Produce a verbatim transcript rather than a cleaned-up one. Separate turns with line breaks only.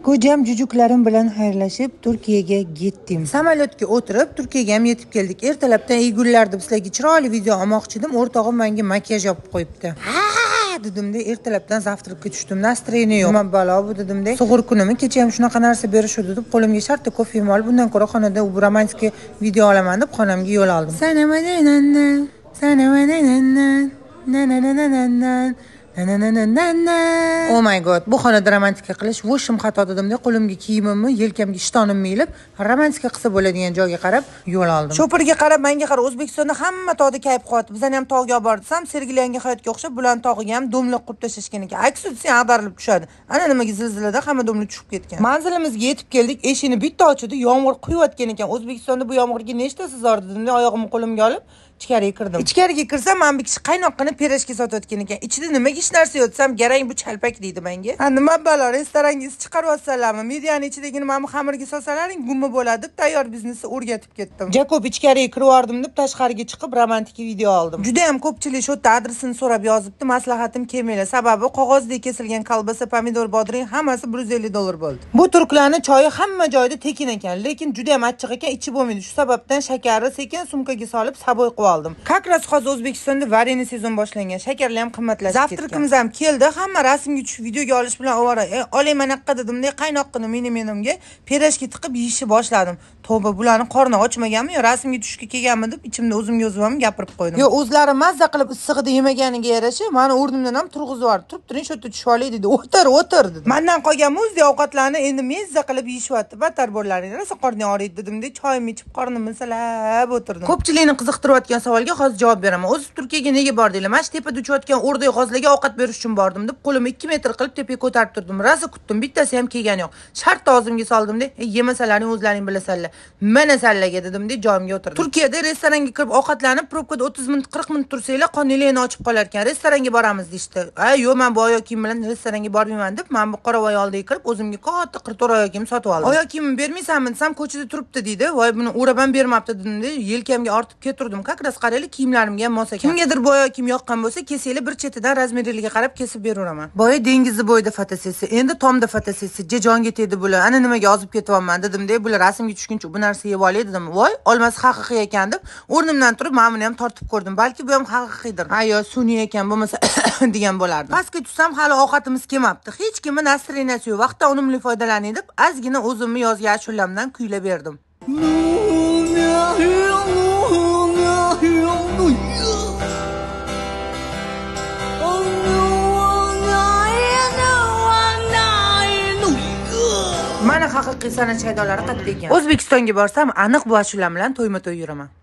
Ko'jam jujuklarim bilan xayrlashib Turkiyaga ketdim. Samolyotga o'tirib Turkiyaga ham yetib keldik. Ertalabdan Eygullar deb sizlarga chiroyli video olmoqchi edim. O'rtog'im menga makiyaj olib qo'yibdi. Ha dedimda, ertalabdan zavtrakka tushdim. Nastreniya yo'q. Nima balo bu dedimda. Sug'ur kunimi kecha ham shunaqa narsa berishdi deb qo'limga shartta kofemni olib, bundan ko'ra xonada u romantik video olaman deb xonamga yo'l oldim. Oh my god, bu xonada romantika qilish voshim xato dedimda, qo'limga kiyimimni, yelkamga ishtonimni ilib, romantika qilsa bo'ladigan joyga qarab yo'l oldim. Sho'pirga qarab, menga qarab, O'zbekistonda hamma tog'da kayib qo'yadi. Bizani ham tog'ga olib bordim, sergilangan hayotga o'xshab, bularning tog'iga ham do'mliq qurib tashlashgan ekan. Aks utsang ag'darilib tushadi. Ana nimaga zilzilada hamma do'mlik tushib ketgan. Manzilimizga yetib keldik, eshikni bitta ochdi, yomg'ir quyayotgan ekan. O'zbekistonda bu yomg'irga nechta sizor dedimda, oyog'imni qo'limga olib ichkariga kirdim. Ichkariga kirsam, men bir kishi qaynoqqina pirojka sotayotgan ekan. Ichida nimaga ish narsa yotsam, garang bu chalpak deydi menga. Ha, nima balo, restorangiz chiqaryapsizlarmi? Mediani ichidagini mana xamirga solsalaring, gumma bo'ladi deb tayyor biznesni o'rgatib ketdim. Jakob ichkariga kirib yordim deb tashqariga chiqib romantik video oldim. Juda ham ko'pchilik shu yerda adresini so'rab yozibdi. Maslahatim kelmanglar. Sababi qog'ozdek kesilgan kolbasa, pomidor, bodring hammasi bir yuz ellik dollar bo'ldi. Bu turklarning choyi hamma joyda tekin ekan, lekin juda ham achchiq ekan, ichi bo'lmaydi. Shu sababdan shakarni sekin sumkaga solib saboy qilib oldim. Kakras hozir O'zbekistonda vareniy sezon boshlangan. Shakarlar ham qimmatlashib ketgan. Zavtrakimiz ham keldi. Hamma rasmga tushib videoga olish bilan ovora. E, olayman aqqa dedimda, qaynoqqina meni menimga pirojka tiqib yeyishni boshladim. Tavba, bularning qorni ochmaganmi yo rasmga tushishga kelganmi deb ichimda o'zimga o'zim ham gapirib qo'ydim. Yo, o'zlari mazza qilib issig'ida yemaganiga yarasha, meni o'rnimdan ham turg'izib yubordi. Turib turing, shu yerda tushib olay dedi. O'tir, o'tir dedi. Mendan qolgan muzli ovqatlarni endi mezza qilib yeyishyapti. Battar bo'llaring. Rosa qorning og'riydi dedimda, choyimni ichib qornimni silab o'tirdim. Ko'pchilikni qiziqtirayotgan savolga hozir javob beraman. O'z Turkiyaga nega bordinglar? Mana shu tepada uchayotgan o'rdak g'ozlarga ovqat berish uchun bordim deb qo'limni ikki metr qilib tepaga ko'tarib turdim. Rosa kutdim, bittasi ham kelgani yo'q. Shartta og'zimga soldim deb, yemasalaring o'zlaring bilasizlar. Mana sallaga dedim deb joyimga o'tirdim. Turkiyada restoranga kirib ovqatlanib, probkada o'ttiz minut qirq minut tursanglar, qoninglarni ochib qolar ekan. Restoranga boramiz deydi. Ay, yo'q, men bu oyoq kiyim bilan restoranga bormayman deb, men bu qoravoy oldiga kirib, o'zimga katta qirq to'rt oyoq kiyim sotib oldim. Oyoq kiyimni bermaysanmi desam, ko'chada turibdi deydi. Voy, buni o'rab ham bermabdi dedim deb, yelkamga ortib keturdim. Kakras qaraylik, kiyimlarimga ham mos ekan. Kimgadir bu oyoq kiyim yoqqan bo'lsa, kesinglar, bir chetidan razmeriga qarab kesib beraveraman. Boya dengizni bo'yida fotosessiya, endi tomda fotosessiya, jejonga tegdi bular. Ana nimaga yozib ketyapman dedim deb, bular rasmga tushguncha bu narsa yeb olay dedim. Voy, olmasi haqiqiy ekan deb, o'rnimdan turib, men buni ham tortib ko'rdim. Balki bu ham haqiqiydir. Ha, yo, sun'iy ekan bo'lmasa degan bo'lardim. Pastga tushsam, hali ovqatimiz kelmabdi. Hech kimning nastreniyasi yo'q. Vaqtdan unumli foydalaning deb, ozgina o'zimni yozgan ashulamdan kuylab berdim. Mana haqiqiy san'at shaydolari qayerda ekan. O'zbekistonga borsam, aniq bu ashulam bilan to'yma-to'y yuraman.